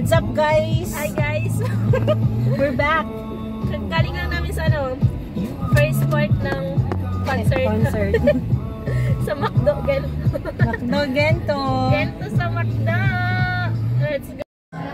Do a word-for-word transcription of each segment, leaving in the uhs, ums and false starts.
What's up, guys? Hi, guys. We're back. Galing lang namin sa ano, first part ng concert. Concert. Sa McDo, Gento. McDo, Gento. Gento sa McDo. Let's go.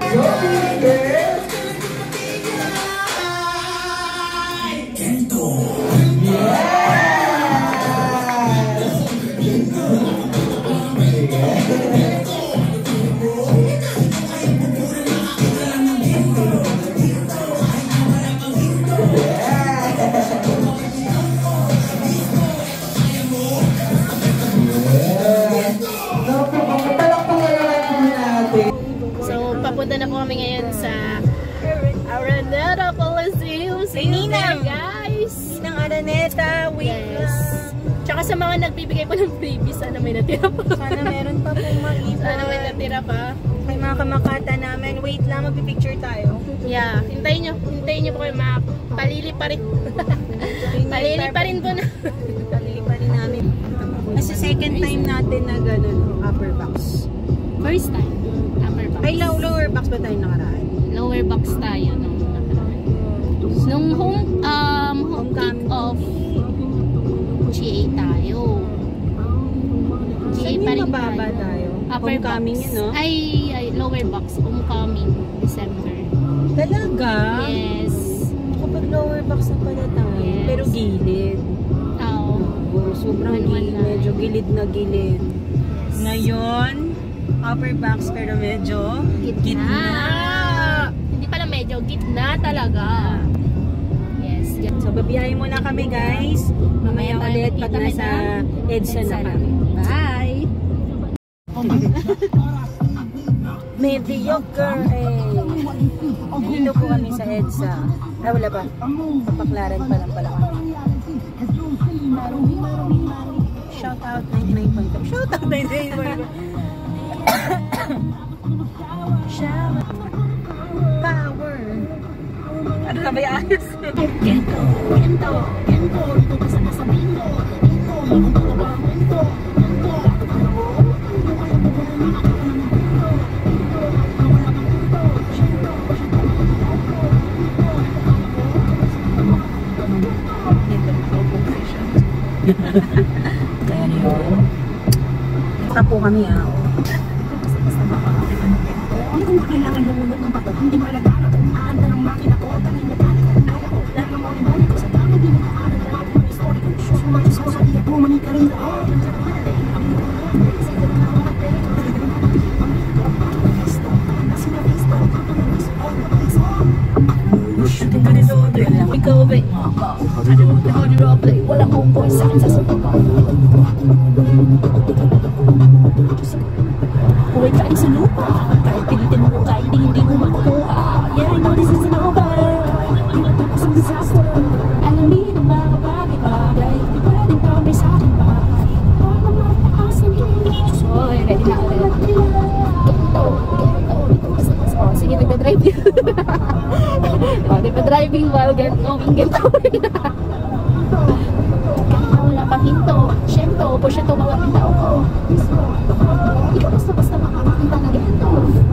Papunta na po kami ngayon sa Araneta Coliseum. Ninang, guys! Ninang Araneta, wait yes. lang. Tsaka sa mga nagbibigay po ng freebies, sana may natira pa. Sana meron pa pong maiba. Sana may natira pa. May mga kamakata namin. Wait lang, magpipicture tayo. Yeah, hintayin nyo. Hintayin nyo po kayo mga palili pa rin. Palili pa rin po na. Palili pa rin namin. Kasi second time natin na gano'n, upper box. First time. Ay, low, lower box ba tayo nakaraan? Lower box tayo nung nakaraan. Nung home, um, home kick-off, G A tayo. G A pa rin tayo. tayo? Upper Homecoming box. yun, no? Ay, ay, lower box. Homecoming, December. Talaga? Yes. Kapag lower box na pala tayo. Yes. Pero gilid. Oo. Oh, sobrang gilid. Medyo gilid na gilid. Yes. Ngayon, upper box pero medyo Gitna. gitna. Hindi pala medyo, gitna talaga. Yes. So, babiyahin muna kami, guys. Mamaya ulit pag nasa EDSA na kami. Bye! Mediocre eh. Dito po kami sa EDSA. Ah, wala pa. Papaklaran pa lang pala kami. Shout out ninety-nine point five. Shout out ninety-nine point five. Shower. Power. Ano na ba yung ayos? Gento, gento, gento. Ito kasi nasa bingo. Gento, gento, gento. Kaya niyo. Basta po kami ah. Hindi ko kailangan lumulog ng bato. Hindi malagana kung maanda ng makina ko. Tanay na tayo kung kaya ko. Lahat ng mga ibalik ko sa dami. Hindi mo kakaroon na ako ng story ko. Show mo yung sa iya ko. Mani ka rin na ako. Ikaw ba? Ano mo na ako ni wala kong boy sa akin sa sababa. Huwag kain sa lupa. Kahit pilitin mo kahit hindi hindi mo makukuha. Yeah, I know this is an over. Pinatapos ang disaster. Alamin ang mga bagay-bagay. Di pwedeng kami sa akin ba? Para mataasan yun. So, ready na ulit. Gento, gento. Oh, sige, nagda-drive yun. Oh, nagda-driving while going gento. Gento, wala pang hinto. Siyento, po siya ito mga pintao ko. Ikaw basta-basta makakakita ng gento.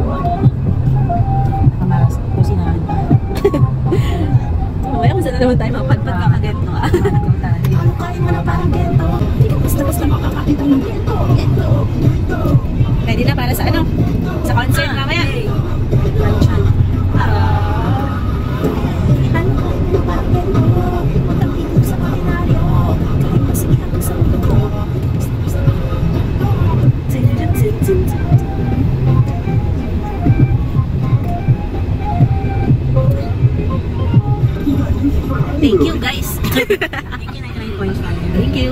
Nakamaras po sinahan tayo. Mamaya kung saan na naman tayo mapadpad kakagento ah. Ano kain mo na parang gento? Ikaw basta-basta makakakita ng gento. Gento, gento. Ready na para sa ano? Sa concert mamaya? Luncheon. Ah. Ano kain mo na parang gento? Punta dito sa marinaryo. Kahit pasigihan ko sa mundo ko. Thank you guys. Thank you ninety-nine point five. Thank you.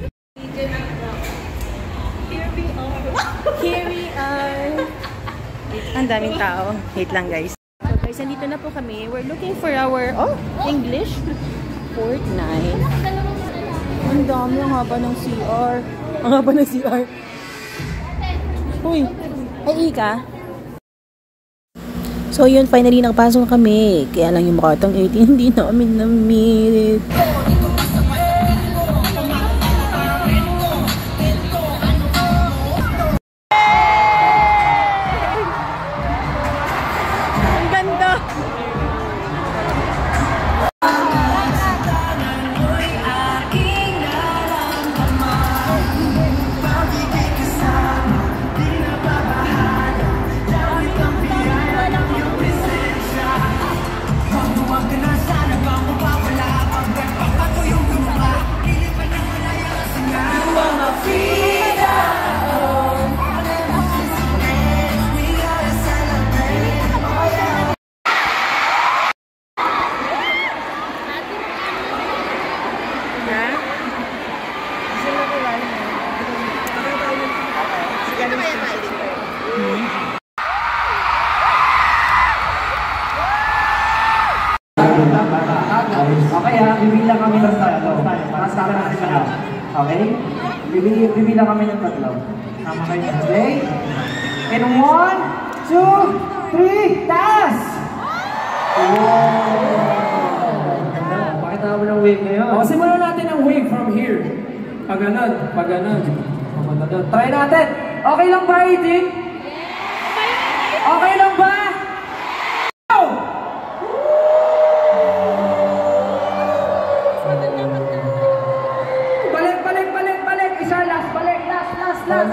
Here we are. Here we are. Ang daming tao. Wait lang guys. So guys, nandito na po kami. We're looking for our oh, English Fortnite. Ang dami, ang haba ng C R. Ang haba ng C R. Uy, ay Ika. So yun, finally nakapasok kami. Kaya lang yung Makatang eighteen, hindi namin na-meet. Okay ha, bibilang kami ng tatlo. Para sa akin natin siya. Okay? Bibilang, bibilang kami ng tatlo. Tama kayo. Okay? And one, two, three, taas! Wow! Pakita mo ng wave ngayon. O, simulan natin ang wave from here. Pag ganun, pag ganun. Try natin. Okay lang ba, Aiden? Okay lang ba? Balik, balik, balik, balik. Isa, last, balik, last, last, last.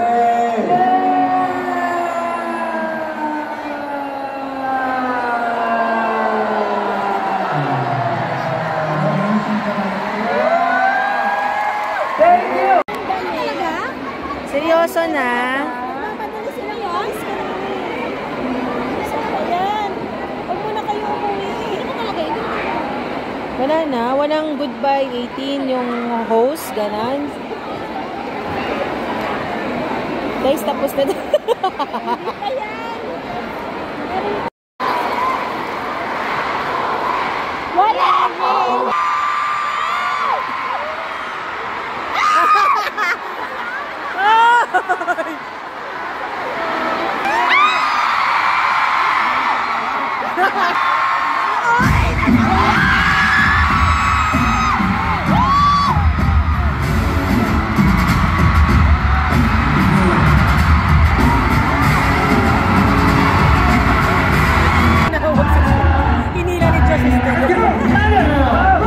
Thank you! Seryoso na? Mapadali sila guys. Ayan. Huwag muna kayo umuwi. Hindi ko talaga ito. Wala na. Walang goodbye eighteen yung host. Ganon. Guys, tapos na. Ayan. Wala. Hinila ni Josh.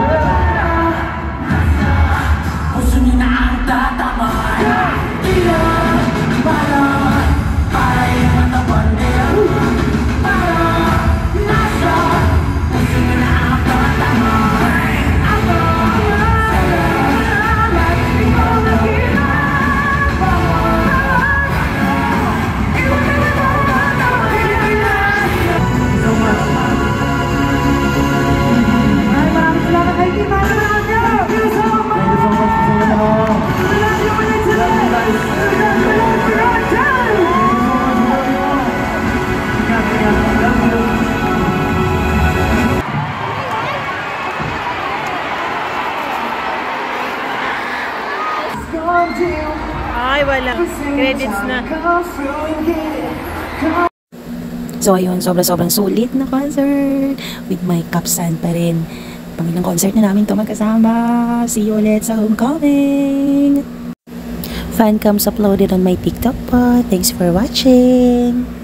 Ay, wala. Credits na. So ayun, sobra-sobrang sulit na concert with my kapsan pa rin. Pangilang concert na namin to magkasama. See you ulit sa homecoming! Fan cams uploaded on my TikTok po. Thanks for watching!